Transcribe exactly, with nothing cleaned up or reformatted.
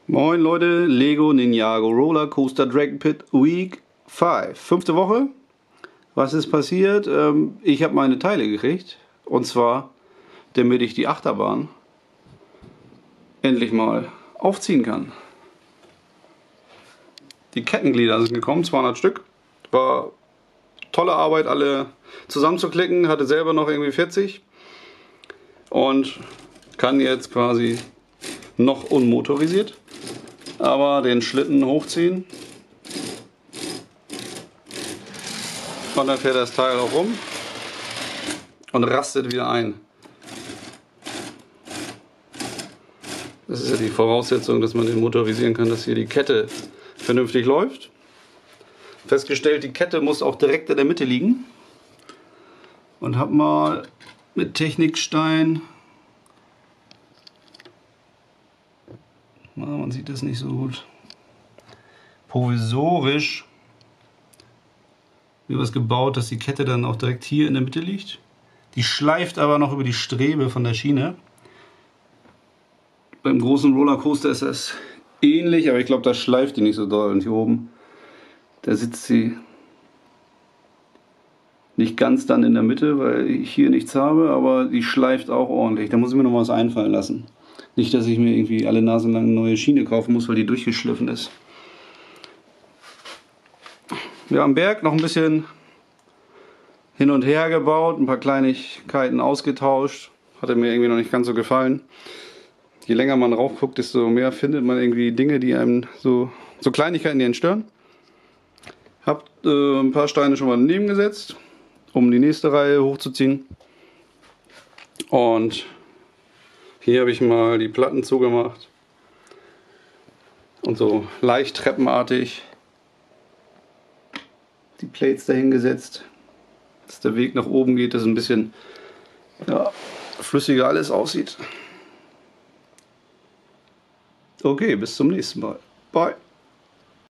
Moin Leute, Lego Ninjago Roller Coaster Dragon Pit Week fünf. Fünfte Woche. Was ist passiert? Ähm, ich habe meine Teile gekriegt. Und zwar, damit ich die Achterbahn endlich mal aufziehen kann. Die Kettenglieder sind gekommen, zweihundert Stück. War tolle Arbeit, alle zusammenzuklicken. Hatte selber noch irgendwie vierzig. Und kann jetzt quasi noch unmotorisiert, aber den Schlitten hochziehen und dann fährt das Teil auch rum und rastet wieder ein. Das ist ja die Voraussetzung, dass man den motorisieren kann, dass hier die Kette vernünftig läuft. Festgestellt, die Kette muss auch direkt in der Mitte liegen und habe mal mit Technikstein, man sieht das nicht so gut, provisorisch was gebaut, dass die Kette dann auch direkt hier in der Mitte liegt. Die schleift aber noch über die Strebe von der Schiene. Beim großen Rollercoaster ist das ähnlich, aber ich glaube, da schleift die nicht so doll. Und hier oben, da sitzt sie nicht ganz dann in der Mitte, weil ich hier nichts habe, aber die schleift auch ordentlich. Da muss ich mir noch was einfallen lassen. Nicht, dass ich mir irgendwie alle Nase lang eine neue Schiene kaufen muss, weil die durchgeschliffen ist. Ja, am Berg noch ein bisschen hin und her gebaut, ein paar Kleinigkeiten ausgetauscht. Hatte mir irgendwie noch nicht ganz so gefallen. Je länger man drauf guckt, desto mehr findet man irgendwie Dinge, die einem so, so Kleinigkeiten, die einen stören. Hab äh, ein paar Steine schon mal daneben gesetzt, um die nächste Reihe hochzuziehen. Und hier habe ich mal die Platten zugemacht und so leicht treppenartig die Plates dahin gesetzt, dass der Weg nach oben geht, dass ein bisschen ja, flüssiger alles aussieht. Okay, bis zum nächsten Mal. Bye.